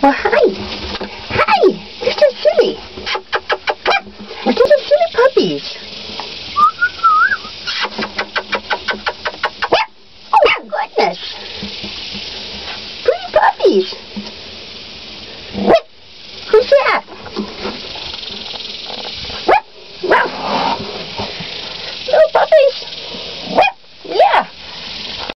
Well, hi. Hi, Mr. Silly. Mr. Silly Puppies. Oh, goodness. Pretty puppies.